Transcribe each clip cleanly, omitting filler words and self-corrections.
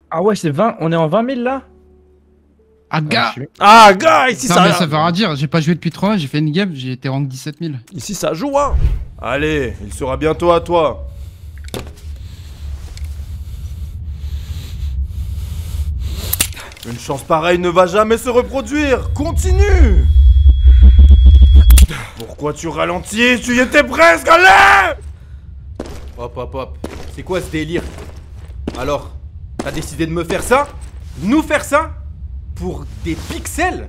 Ah ouais, c'est 20, on est en 20 000 là? Ah, gars! Ah, gars, ici Non, ça. mais ça veut rien dire, j'ai pas joué depuis 3 ans, j'ai fait une game, j'ai été rank 17 000. Ici ça joue, hein. Allez, il sera bientôt à toi. Une chance pareille ne va jamais se reproduire. Continue. Pourquoi tu ralentis? Tu y étais presque, allez. Hop, hop, hop. C'est quoi ce délire? Alors, t'as décidé de me faire ça? Nous faire ça? Pour des pixels?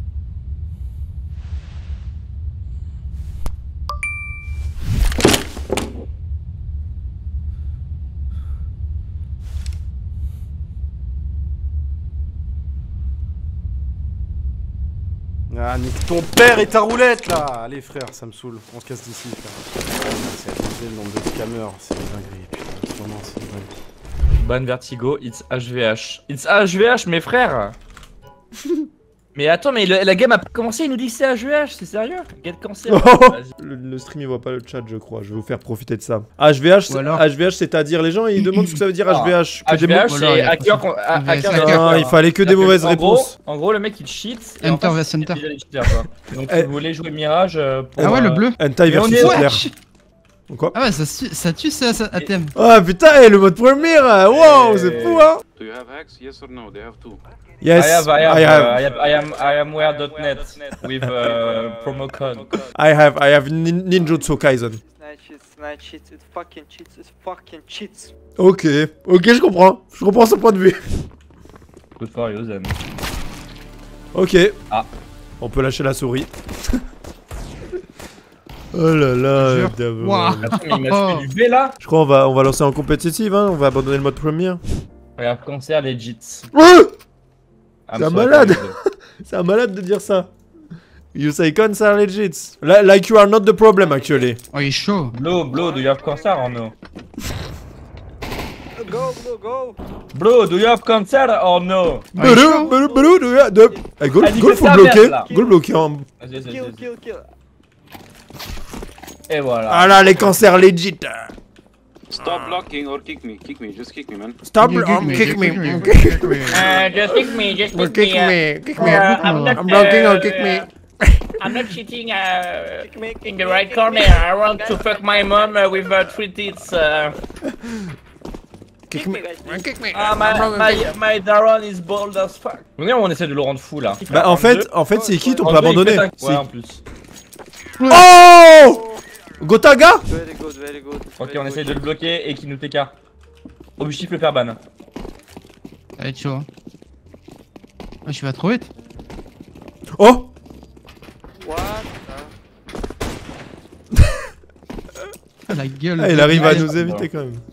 Ah, nique ton père et ta roulette là. Allez frère, ça me saoule. On se casse d'ici frère. C'est abusé le nombre de scammers. C'est une dinguerie. Putain, en ce moment c'est une dinguerie. Ban Vertigo, it's HVH. It's HVH, mes frères. Mais attends, mais la game a pas commencé, il nous dit que c'est HVH, c'est sérieux? Get cancer. Le stream il voit pas le chat je crois, je vais vous faire profiter de ça. HVH, HVH c'est-à-dire les gens ils demandent ce que ça veut dire HVH. Que des HVH c'est hacker. Non, il fallait que des mauvaises réponses. En gros le mec il cheat. Enter vs Enter. Donc si vous voulez jouer Mirage pour... Ah ouais le bleu. Hentai versus Hitler. Quoi? Ah ouais ça tue ça à thème. Ah putain, le mode premier, wow, c'est fou hein. Do you have hacks? Yes or no? They have two. Yes, I am where.net with promo code. I have Ninjutsu Kaisen. Night cheats, it fucking cheats. Ok, je comprends son point de vue. Good for you then. Ok. Ah. On peut lâcher la souris. Oh là là, wow. Attends, mais il m'a fait du V là. Je crois on va lancer en compétitive, hein. On va abandonner le mode premier. Regarde, concert legit. C'est un malade. C'est un malade de dire ça. You say concert legit. Like you are not the problem actually. Oh il est chaud. Blow, do you have concert or no? Go. Blow, do you have concert or no? Blue, do you have... Hey, goal faut bloquer. Goal bloqué en... Kill. Et voilà. Ah là, les cancers legit. Stop blocking or kick me. Kick me. Just kick me, man. Stop, Kick me. Just kick me, Kick me. I'm blocking or kick me. I'm not cheating in the right corner. I want to fuck my mom with 3 tits. Kick me. My Daron is bold as fuck. On essaie de le rendre fou là. Bah en fait c'est hit, on peut abandonner. Ouais en plus. Oh Gotaga. Very good. Ok, on essaie de le bloquer et qu'il nous TK. Objectif le faire ban. Ça va être chaud. Ouais, je vais trop vite. Oh. What? Ah, la gueule. Ah, il arrive à nous éviter quand même.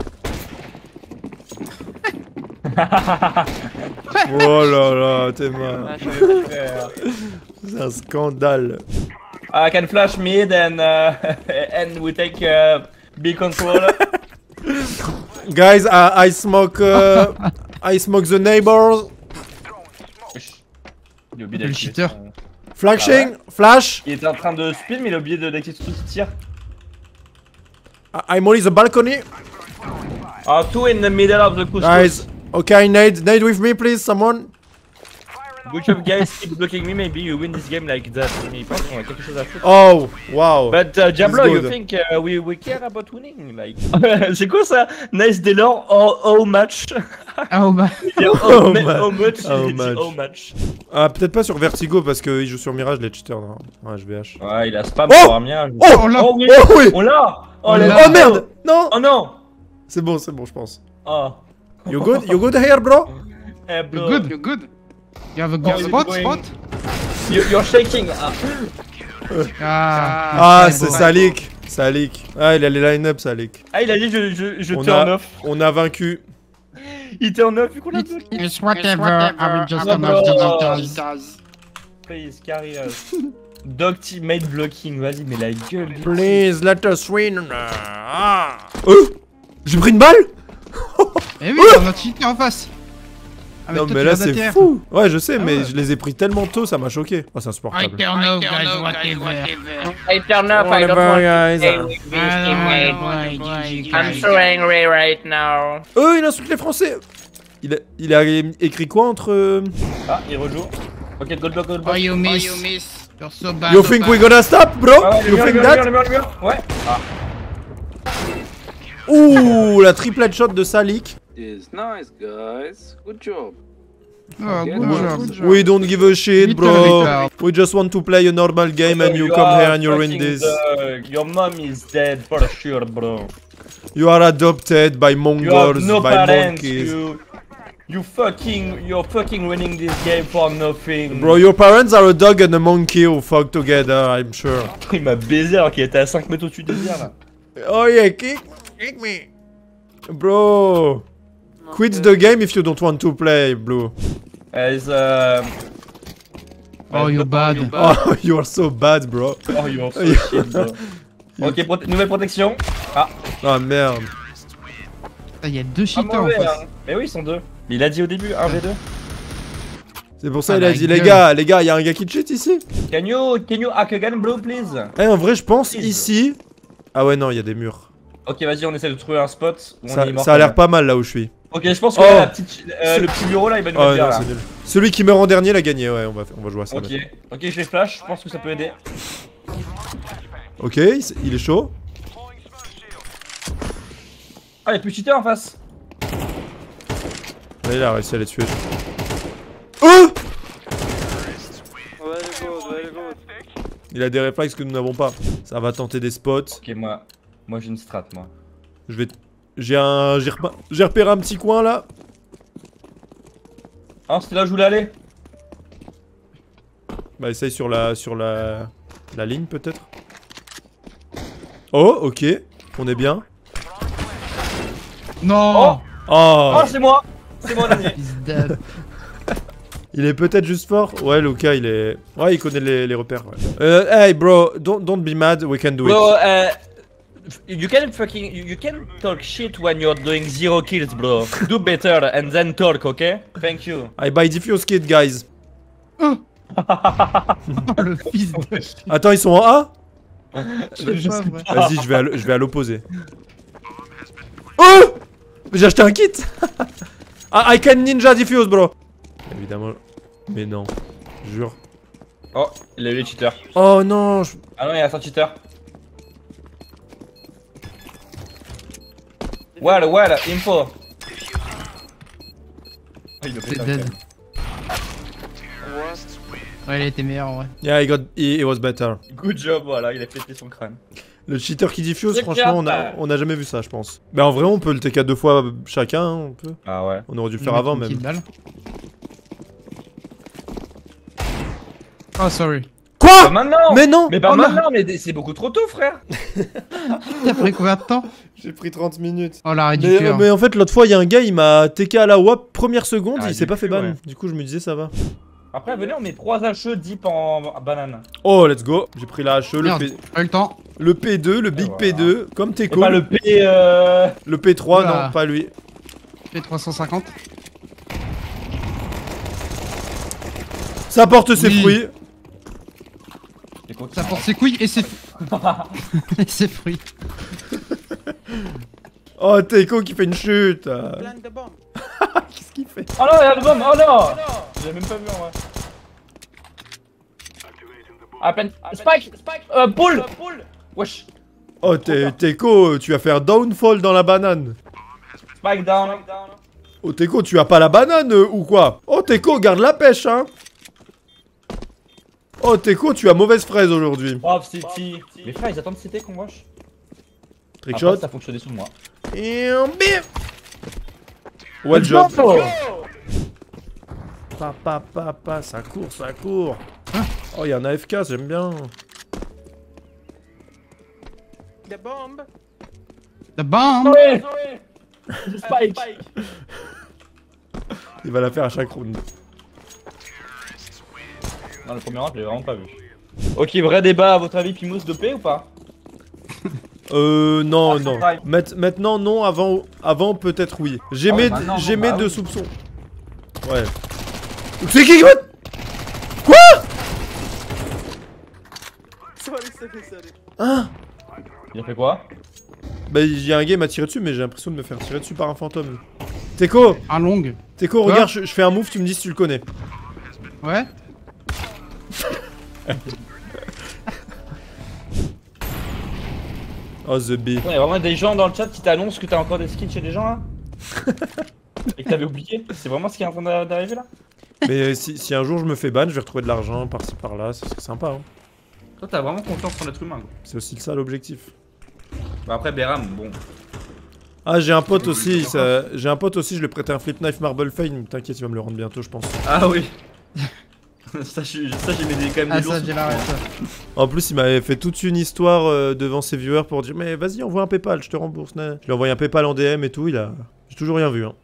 Oh là là, t'es mal. C'est un scandale. I can flash mid and and we take B control. Guys, I smoke the neighbors. Il a oublié Le cheater. Flashing, flash. Il était en train de spin mais il a oublié d'activer tout ce tir. I'm only the balcony. Two in the middle of the couscous. Guys, okay, nade with me please, someone. Good job guys, keep blocking me, maybe you win this game like that. Mais il pense qu'on a quelque chose à foutre. Oh, wow. But Diablo, you think we care about winning? Like, c'est quoi ça? Nice Delor, all match. Oh bah. All match. Ah, peut-être pas sur Vertigo parce qu'il joue sur Mirage les cheaters. Non. Ouais, HVH. Ouais, il a spam Oh pour un Mirage. Oh, là. Oh oui! Oh oui. On l'a! Oh merde. Non. Oh non! C'est bon, je pense. Oh. You good here, bro? Hey, bro. You're good. You have a good spot? You're shaking. Ah, c'est Salik. Ah, il a les line-up, Salik. Ah, il a dit je te en off. On a vaincu. Il était en off, vu qu'on l'a bloqué. It's whatever, I will just turn off the digitals. Please, carry us. Dog teammate blocking, vas-y, mais la gueule. Please, let us win. Ah. J'ai pris une balle. Eh oui, on a cheaté en face. Ah, non toi, mais tu là vas c'est d'ATR. fou. Ouais je sais Ah mais ouais. je les ai pris tellement tôt, ça m'a choqué. Oh c'est I insupportable. turn off, guys, whatever. I turn off, I don't want guys. to play with this teammate. I'm so angry right now. Il insulte les Français. Il a écrit quoi entre... Ah, il rejoue. Ok, gold block, gold Oh, block. you miss. You're so bad. You think we're gonna stop, bro? Ah ouais, You think that? le mur. Ouais. Ah. Ouh, la triple shot de Salik. Is nice, guys. Good job. Oh, good job. We don't give a shit, bro. Literally. We just want to play a normal game and you come here and you ruin this. Your mom is dead for sure, bro. You are adopted by You have Mongols, no by parents. monkeys. You're fucking winning this game for nothing. Bro, your parents are a dog and a monkey who fuck together, I'm sure. Il m'a baisé alors qu'il était à 5 mètres au-dessus des airs là. Oh yeah, kick me. Bro. Quit the game if you don't want to play, Blue. As Oh, you're bad. Oh, you are so bad, bro. Oh, you're so shit, bro. Ok, nouvelle protection. Ah, Ah merde. Il y a 2 pas cheaters en mauvais, face. hein. Mais oui, ils sont deux. Il a dit au début, 1v2. C'est pour ça Ah, il a la dit, gueule. les gars, y a un gars qui cheat ici. Can you hack again, bro, please? Eh, en vrai, je pense ici. Ah ouais, non, il y a des murs. Ok, vas-y, on essaie de trouver un spot où on est Ça immortel. a l'air pas mal là où je suis. Ok, je pense que Oh. là, le petit bureau là, il va nous Oh mettre bien non, là. c'est nul. Celui qui meurt en dernier l'a gagné, ouais, on va jouer à ça. Ok, maintenant. ok, je les flash, je pense que ça peut aider. Ok, il est chaud. Ah, y'a plus de cheater en face. Là, il a réussi à les tuer. Oh! Very good, very good. Il a des réflexes que nous n'avons pas. Ça va tenter des spots. Ok, moi j'ai une strat, moi. Je vais. J'ai repéré un petit coin là. Ah, c'était là où je voulais aller. Bah essaye sur la ligne peut-être. Oh ok, on est bien. Non. Oh, Oh, c'est moi dernier. He's dead. il est peut-être juste fort. Ouais Luca il est. Ouais il connaît les repères. Ouais. Hey bro, don't be mad, we can do it. Bro, you can talk shit when you're doing 0 kills, bro. Do better and then talk, okay? Thank you. I buy diffuse kit guys. Oh, le fils de... Attends ils sont en A? C'est pas vrai. Vas-y je vais à l'opposé. Oh! J'ai acheté un kit. Ah, I can ninja diffuse bro. Évidemment. Mais non. Jure. Oh, il a eu les cheaters. Oh non. Ah non, il y a un cheater. Well, info. Oh, il a C'est pété un dead. câble. Ouais, il a été meilleur en vrai. Yeah, he was better. Good job, voilà, il a pété son crâne. Le cheater qui diffuse, C'est franchement, bien. on a jamais vu ça, je pense. Mais en vrai, on peut le TK 2 fois chacun, hein, on peut. Ah ouais. On aurait dû le faire avant même. Oh, sorry. Pas Quoi? maintenant. Mais non! Mais pas Oh non. maintenant, mais c'est beaucoup trop tôt, frère. T'as pris combien de temps? J'ai pris 30 minutes. Oh, l'arrêt du Mais, cœur. mais en fait, l'autre fois, il y a un gars, il m'a TK à la WAP, première seconde, Ah, il s'est du pas fait cul, ban. ouais. Du coup, je me disais, ça va. Après, venez, on met 3 HE deep en banane. Oh, let's go. J'ai pris la HE, Merde, pas eu le temps. le P2, le Big voilà. P2, comme Et Teco. pas le P. Le P3, Oula. non, pas lui. Fait 350. Ça porte ses Oui. fruits. Ça porte ses couilles et ses... et ses fruits. Oh, Teco qui fait une chute. Plant the bomb. Qu'est-ce qu'il fait? Oh non, il y a le bomb. Oh non. J'ai même pas vu en vrai. Ah, plein. Spike. Pull. Wesh. Oh, Teco, tu vas faire downfall dans la banane. Spike down. Oh, Teco, tu as pas la banane ou quoi? Oh, Teco, garde la pêche, hein. Oh, Teco, tu as mauvaise fraise aujourd'hui. Off City. Les frères, ils attendent CT qu'on wash. Trickshot. Ça fonctionnait sous moi. Et on bim. Well job. Papa, ça court. Oh, il y a un AFK, j'aime bien. The bomb. The bomb. Spike. Il va la faire à chaque round. Non, le premier round, je l'ai vraiment pas vu. Ok, vrai débat, à votre avis, Pimous de P ou pas? Non. Ah, Maintenant, non, avant peut-être oui. J'ai Ah ouais, mes maintenant, j'ai non, mes bah deux oui. soupçons. Ouais. C'est qui va... Sorry. Hein? Il a fait quoi? Bah, il y a un gars qui m'a tiré dessus, mais j'ai l'impression de me faire tirer dessus par un fantôme. Teco, Un long. Teco, Quoi regarde, je fais un move, tu me dis si tu le connais. Ouais. Oh, the bee. Il y a vraiment des gens dans le chat qui t'annoncent que t'as encore des skins chez des gens là. Et que t'avais oublié. C'est vraiment ce qui est en train d'arriver là. Mais si un jour je me fais ban, je vais retrouver de l'argent par-ci par-là, ce serait sympa. Hein. Toi t'as vraiment confiance en l'être humain. Quoi. C'est aussi ça l'objectif. Bah après Beram, bon. Ah, j'ai un pote aussi, j'ai un pote aussi, je lui ai prêté un flip knife Marble Fame. T'inquiète, il va me le rendre bientôt, je pense. Ah oui. ça j'ai mis quand même Ah des lourds. ça j'ai la ref. En plus, il m'avait fait toute une histoire devant ses viewers pour dire mais vas-y, envoie un PayPal, je te rembourse. Je lui ai envoyé un PayPal en DM et tout, j'ai toujours rien vu. Hein.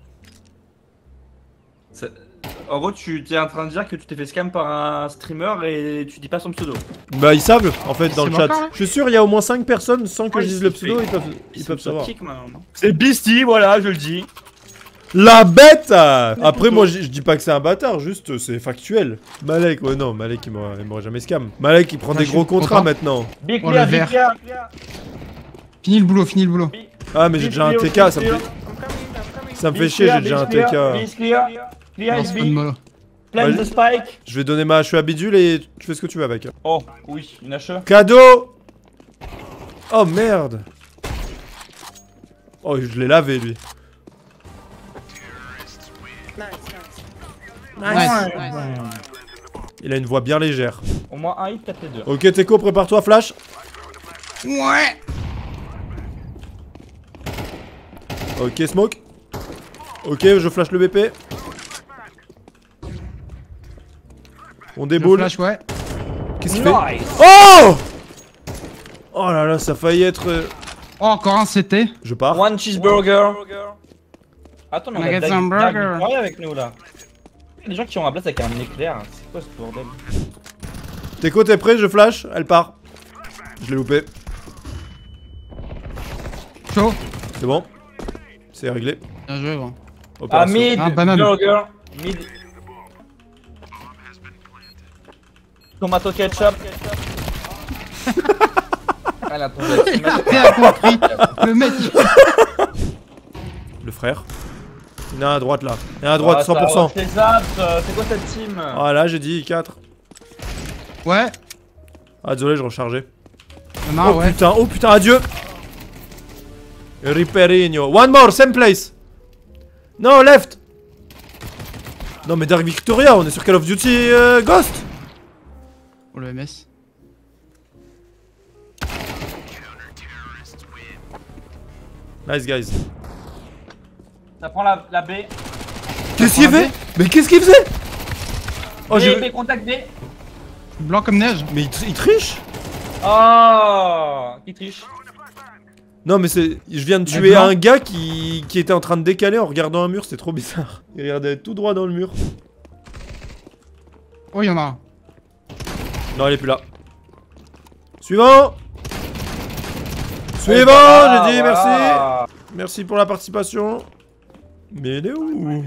En gros, tu es en train de dire que tu t'es fait scam par un streamer et tu dis pas son pseudo. Bah, ils savent en fait dans C'est le chat. encore, là Je suis sûr, il y a au moins 5 personnes sans que Ouais, je dise il le fait- pseudo, ils peuvent savoir. C'est Beastie, voilà, je le dis. La bête Après, moi je dis pas que c'est un bâtard, juste c'est factuel. Malek, ouais, non, Malek il m'aurait jamais scam. Malek il prend Ah, des je gros suis contrats content. maintenant. Big Oh, clear, le big vert. clear. Fini le boulot, fini le boulot. Ah, mais j'ai déjà un TK, ça me fait, I'm coming. ça me fait chier, j'ai déjà un TK. Clear, clear, Non, c'est pas de mollo. Plant Ouais, the spike. Je vais donner ma HE à Bidule et tu fais ce que tu veux avec. Oh, oui, une HE. Cadeau. Oh merde. Oh, je l'ai lavé lui. Nice, nice. Nice, nice. Il a une voix bien légère. Au moins un hit, peut-être les deux. Ok, Teco, prépare-toi, flash. Ouais. Ok, smoke. Ok, je flash le BP. On Le déboule. flash, ouais. Qu'est-ce qu'il fait? Nice. Oh! Oh là là, ça a failli être. Oh, encore un CT. Je pars. One cheeseburger. Attends, mais on a Nuggets Dag and burger. Victoria avec nous là. Il y a des gens qui ont un place avec un éclair. C'est quoi ce bordel? Teco, t'es prêt? Je flash. Elle part. Je l'ai loupé. Chaud. C'est bon. C'est réglé. Bien joué, gros. Ah, Opération. mid Ah, banane. burger. Mid. Tomato ketchup. Ah, la tombée. Bien compris. Le mec. Le frère. Il y en a un à droite là. Il y en a un à droite, 100%. C'est Zaps, c'est quoi cette team? Ah là, j'ai dit 4. Ouais. Ah, désolé, je rechargeais. Il y en a un, ouais. Oh putain, adieu. Riperino. One more, same place. No, left. Non, mais Dark Victoria, on est sur Call of Duty Ghost. Oh, le MS. Nice, guys. Ça prend la B. Qu'est-ce qu'il prend la fait? Mais qu'est-ce qu'il faisait? Oh, B, contact B. Blanc comme neige. Mais il triche? Oh, qui triche. Non, mais c'est. Je viens de Mais tuer blanc. un gars qui était en train de décaler en regardant un mur, c'est trop bizarre. Il regardait tout droit dans le mur. Oh, il y en a un. Non, il est plus là. Suivant! Suivant, Voilà, j'ai dit merci! voilà. Merci pour la participation. Mais il est où?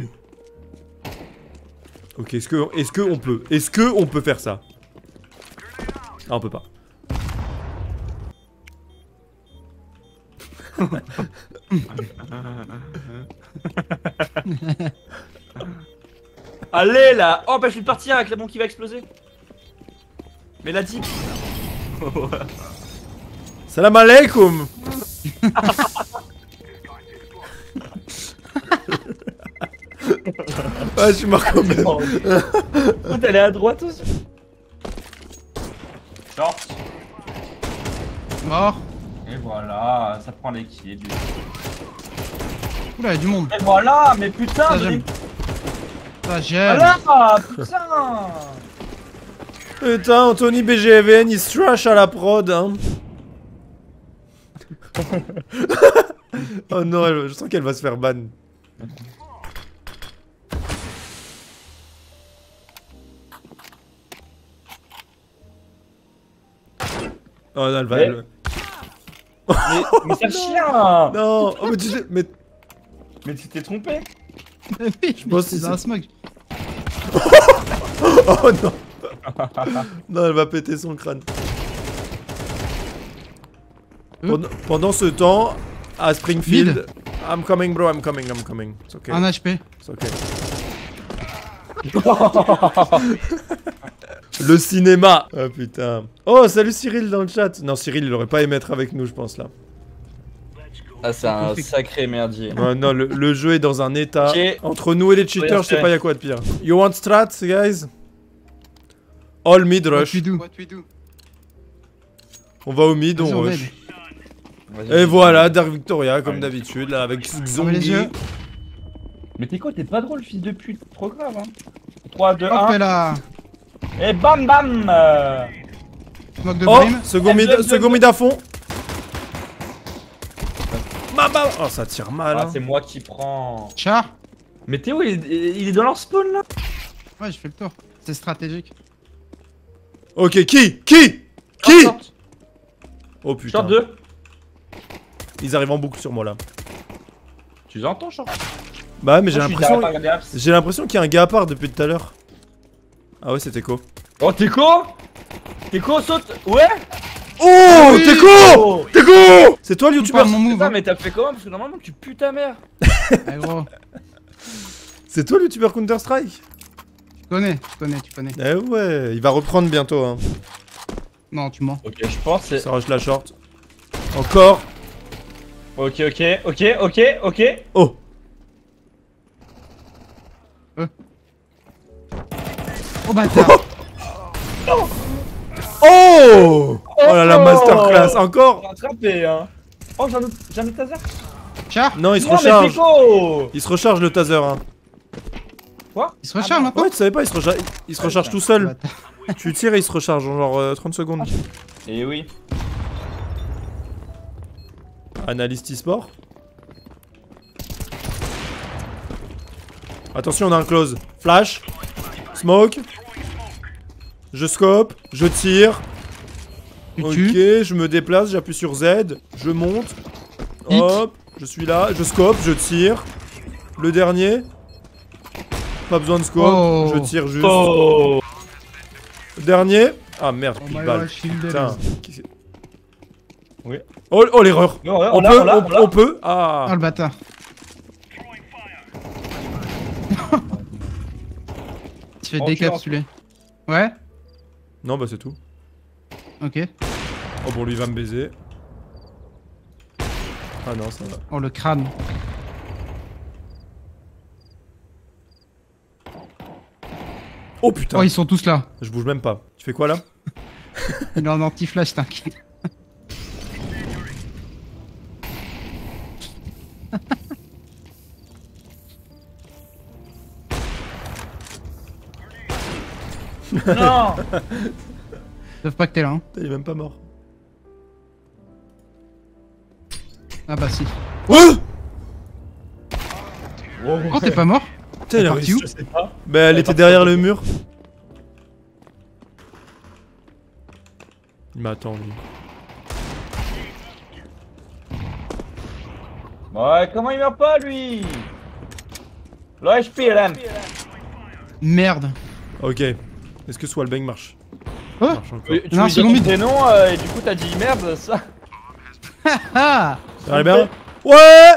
Ok, est-ce que on peut faire ça? Ah, on peut pas. Allez là. Oh, empêche-lui de partir avec la bombe qui va exploser. Mais l'a dit. Salam alaikum! Ah, je suis mort quand même. Oh, t'es allé à droite aussi. Short. Mort. Et voilà, ça prend l'équilibre. Oula, il y a du monde. Et voilà, mais putain, Ça, j'aime. Ça, j'aime. voilà, putain. Putain, Anthony BGVN, il se trash à la prod, hein. Oh non, je sens qu'elle va se faire ban. Oh non, elle va. Mais- elle- Mais c'est un chien. Non, oh, mais tu sais, mais Mais tu t'es trompé. Oui, je pense que c'est c'est- un smoke. oh non. Non, elle va péter son crâne. Pendant ce temps, à Springfield, I'm coming bro, I'm coming. It's okay. 1 HP. It's okay. Le cinéma. Oh putain. Oh salut Cyril dans le chat. Non Cyril il aurait pas aimé être avec nous je pense là. Ah, c'est un sacré merdier. Non le jeu est dans un état. Ok. Entre nous et les cheaters je sais pas y'a quoi de pire. You want strat guys? All mid What rush. we do? On va au mid, Vas-y, on on rush. aide. Et voilà, Dark Victoria comme d'habitude là avec Fermez les Zombie. yeux. Mais t'es quoi? T'es pas drôle, fils de pute. Trop grave, hein. 3, 2, Hop 1. là. Et bam bam Smoke de Oh, Brim. second mid à fond. Bam. Oh ça tire mal. Ah, Hein. c'est moi qui prends. Char. Mais Théo, il est dans leur spawn là. Ouais, je fais le tour. C'est stratégique. Ok, qui Short, Oh putain. short 2. Ils arrivent en boucle sur moi là. Tu entends, short? Bah mais j'ai Moi, je suis l'impression derrière, regarde, j'ai l'impression qu'il y a un gars à part depuis tout à l'heure. Ah ouais, c'est Teco. Oh, Teco! Teco, saute! Ouais! Oh, Oui. Teco! Teco! C'est toi le Tu youtubeur? parles mon move. Putain, Hein. mais t'as fait comment? Parce que normalement, tu pues ta mère. Eh gros. C'est toi le youtubeur Counter Strike? Tu connais. Eh ouais, il va reprendre bientôt hein. Non, tu mens. Ok, je pense c'est. Ça rush la short. Encore. Ok. Oh. Oh bâtard. Oh. Oh là là, masterclass. Encore. Rattrapé, hein. Oh, j'ai un autre taser. Char. Non, il se Non, mais recharge. Teco! Il se recharge le taser hein. Il se recharge maintenant. Ouais, tu savais pas, il se recharge tout seul. Bâtard. Tu tires et il se recharge en genre 30 secondes. Et oui. Analyste e-sport. Attention, on a un close. Flash. Smoke. Je scope. Je tire. Tu Ok, tues. je me déplace, j'appuie sur Z. Je monte. Hit. Hop. Je suis là. Je scope. Je tire. Le dernier. Pas besoin de scope. Oh. Je tire juste. Oh! Dernier. Ah merde, Oh pile my balle. God, shield Putain. is- Oui. Oh l'erreur. Non, ouais, On peut. Ah. Oh le bâtard. Tu fais Oh, décapsuler. Ouais. Non, bah c'est tout. Ok. Oh bon, lui il va me baiser. Ah non, ça va. Oh le crâne. Oh putain. Oh ils sont tous là. Je bouge même pas. Tu fais quoi là? Il est en anti-flash, t'inquiète. Non! Ils savent pas que t'es là. Hein. Putain, il est même pas mort. Ah bah si. Oh Oh t'es pas mort? Putain, il a parti réussi. où? Je sais pas. Bah elle était derrière le mur. Il m'attend lui. Ouais, comment il meurt pas lui? Le HP LM. Merde. Ok. Est-ce que Swalbang marche? Oh Marche encore. Tu Non, lui c'est dis ton limite. prénom et du coup t'as dit merde ça. Ah. Ça va bien? Ouais.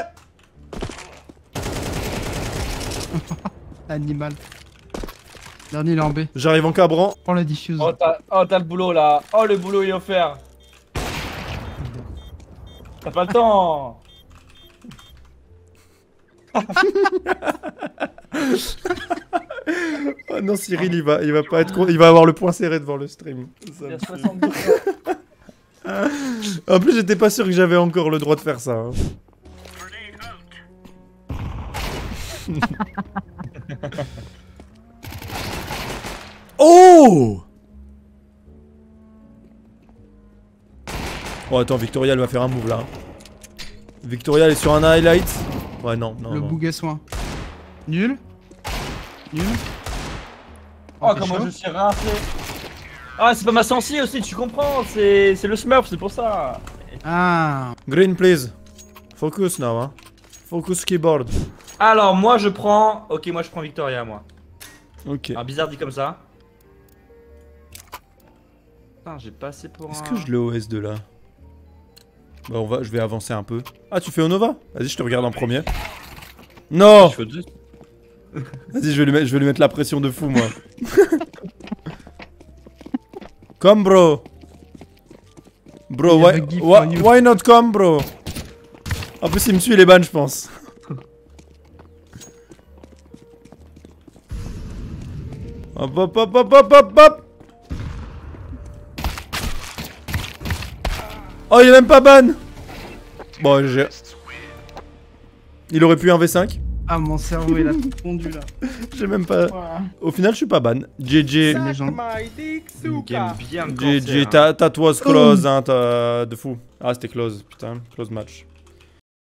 Animal. Dernier il est en B. J'arrive en cabrant. Prends la diffuse. Oh t'as le boulot là. Oh le boulot il est offert. T'as pas le temps. Oh non, Cyril il va pas être con. Il va avoir le poing serré devant le stream. Ça Il y me a tue. 72 En plus, j'étais pas sûr que j'avais encore le droit de faire ça. Hein. Oh! Oh attends, Victoria elle va faire un move là. Victoria elle est sur un highlight. Ouais non, non, Le non. bouguet soin. Nul. Nul. Oh t'es comment chaud je suis rincé. Ah c'est pas ma sensi aussi tu comprends. C'est le smurf c'est pour ça. Ah. Green please. Focus now hein. Focus keyboard. Alors moi je prends. Ok moi je prends Victoria moi. Ok. Ah bizarre dit comme ça. Putain j'ai pas assez pour Est-ce un... que je l'ai OS de là? Bah je vais avancer un peu. Ah, tu fais Onova? Vas-y, je te regarde en premier. Non! Je fais deux. Vas-y, je vais lui mettre la pression de fou, moi. Come, bro. Bro, Il y a the gift for you. why not come, bro? En plus, il me suit les bannes, je pense. Hop, hop, hop, hop, hop, hop, hop. Oh, il est même pas ban. Bon, j'ai... Il aurait pu un V5. Ah, mon cerveau, il a tout fondu là. J'ai même pas... Ouah. Au final, je suis pas ban. GG. Les gens. Suck my dick, Une game Suka. bien GG, cancère. t'as was close, hein, de fou. Ah, c'était close, putain, close match.